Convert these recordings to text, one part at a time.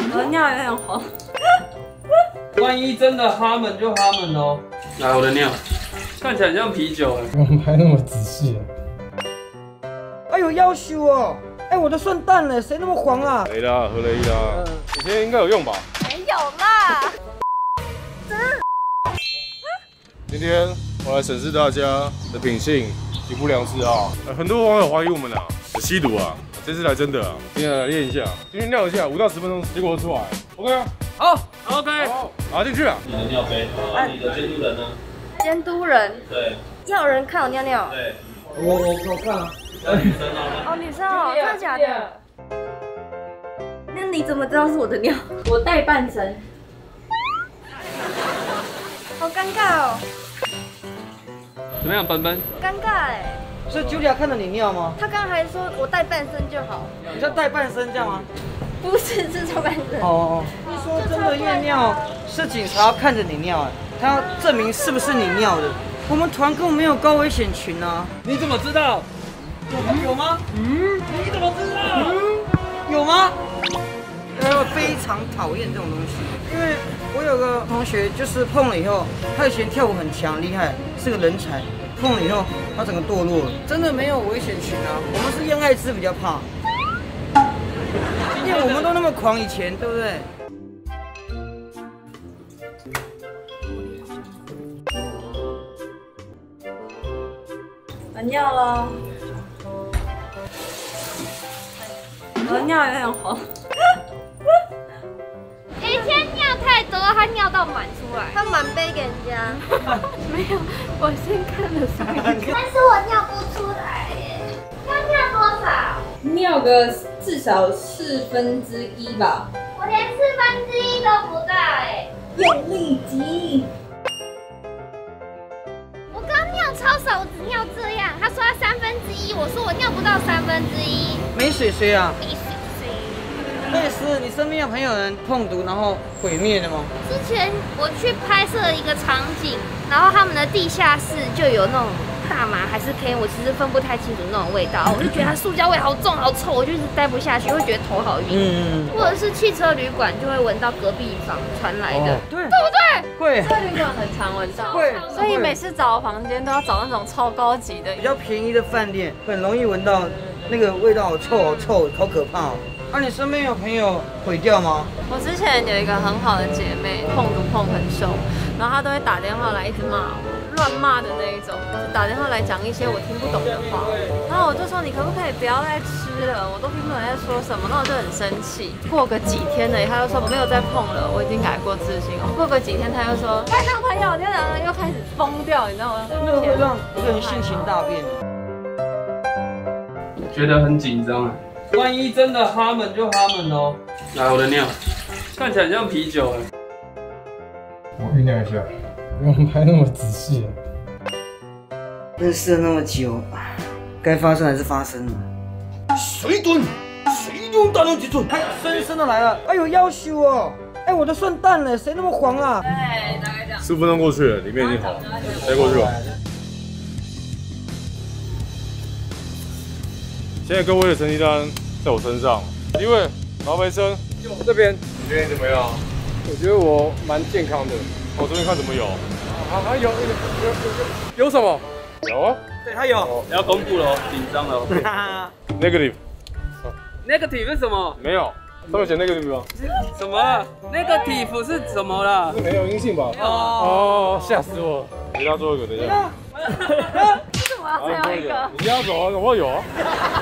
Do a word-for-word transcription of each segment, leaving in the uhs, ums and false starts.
我的尿有点黄。 万一真的哈们就哈们哦。来，我的尿，看起来像啤酒哎。 我们拍那么仔细。 哎呦，要羞哦！哎，我的顺蛋了，谁那么黄啊？ 没啦，喝了一啦。你今天应该有用吧？ 没有啦。 今天我来审视大家的品性及不良嗜好。很多网友怀疑我们啊有吸毒啊，这次来真的啊，今天来练一下，今天尿一下，五到十分钟，结果出来 ，OK 啊？ 好 ，OK。 好，拿进去啊。 你的尿杯，啊，你的监督人呢？ 监督人。 对。 要有人看我尿尿。 对。 我我我看啊。 要女生哦。 哦，女生哦，真的假的？那你怎么知道是我的尿？我带半身。好尴尬哦。 怎么样，奔奔？ 尴尬哎。 是 Julia 看到你尿吗？ 他刚刚还说我带半身就好。 你叫带半身这样吗？ 不是，是超半身。 哦，你说真的验尿是警察要看着你尿，他要证明是不是你尿的。我们团根本没有高危险群啊。 你怎么知道？ 有有吗？嗯，你怎么知道？嗯，有吗？我非常讨厌这种东西，因为我有个同学就是碰了以后，他以前跳舞很强厉害，是个人才，碰了以后他整个堕落了，真的没有危险群啊。我们是验艾滋比较怕，因为我们都那么狂以前，对不对？ 我尿了。我的尿有点黄。 以前尿太多，他尿到满出来。 他满杯给人家。 没有，我先看了所以。但是我尿不出来耶。要尿多少？ 尿个至少四分之一吧。 我连四分之一都不到哎。 用力挤。 我刚尿超少，我只尿这样。他说他三分之一，我说我尿不到三分之一。 没水水啊。 没水水。 类似你身边有朋友人碰毒然后毁灭的吗？ 之前我去拍摄一个场景，然后他们的地下室就有那种大麻还是 K， 我其实分不太清楚那种味道，我就觉得它塑胶味好重好臭，我就一直待不下去，会觉得头好晕。嗯，或者是汽车旅馆就会闻到隔壁房传来的， 哦、对， 对不对？ 会。 车旅馆很常闻到， 会， 所以每次找房间都要找那种超高级的， 比较便宜的饭店，很容易闻到那个味道，好臭好臭，好可怕哦。啊，你身边有朋友毁掉吗？ 我之前有一个很好的姐妹，碰毒碰很凶，然后她都会打电话来一直骂我，乱骂的那一种，就打电话来讲一些我听不懂的话，然后我就说你可不可以不要再吃了，我都听不懂在说什么，那我就很生气。过个几天了，他又说没有再碰了，我已经改过自新了。过个几天他又说该当朋友，这样又开始疯掉，你知道吗？ 那个会让一个人性情大变。 觉得很紧张啊。万一真的哈们就哈们哦。来，我的尿，看起来像啤酒哎。 我酝酿一下，不用拍那么仔细。 认识了那么久，该发生还是发生了。水遁，水遁大人之准。哎，深深的来了。哎呦，要羞哦！哎，我的顺蛋了，谁那么黄啊？ 对，大概这样。 十分钟过去了，里面已经好了，带过去吧。现在各位的成绩单在我身上，第一位劳培生这边，你觉得你怎么样？我觉得我蛮健康的。我这边看怎么有？啊，还有有有有什么？有啊， 对，他有。 要公布了，紧张了。 Negative。 Negative 是什么？ 没有，上面写 negative 吗？ 什么 ？Negative 是什么啦？ 是没有阴性吧？哦，吓死我！你要最后一个，等一下。 我要最后一个。 你要走啊？我有啊。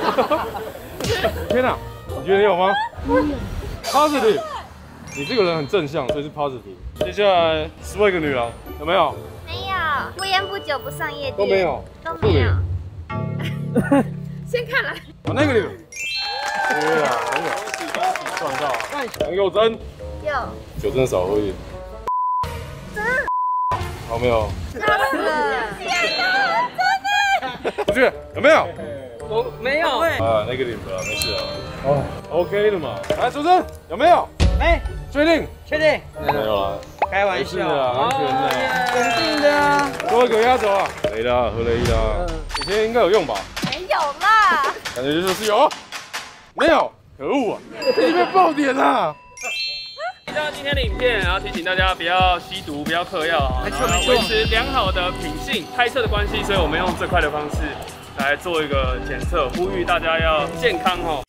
天哪，你觉得你有吗 ？Positive。你这个人很正向，所以是 positive。接下来十位一个女郎，有没有？ 没有，不烟不酒不上夜店。 都没有， 都没有。先看来。 啊，那个女。对啊，很有，赚到。杨佑真。 有。 酒真的少喝一点。 真。 好没有？ 真的。 不去，有没有？ 我没有。 啊，那个女的没事啊。哦 ，OK 的嘛。来，主持人有没有？ 没。 确定？ 确定？ 没有啦。 开玩笑啊，安全的， 肯定的啊。 多一个压轴啊，雷啦，和雷啦，以前应该有用吧？ 没有啦， 感觉就是有，没有，可恶啊，这边爆点啊！ 上今天的影片，然后提醒大家不要吸毒，不要嗑药啊， 没错没错维持良好的品性。开车的关系，所以我们用最快的方式来做一个检测，呼吁大家要健康哦。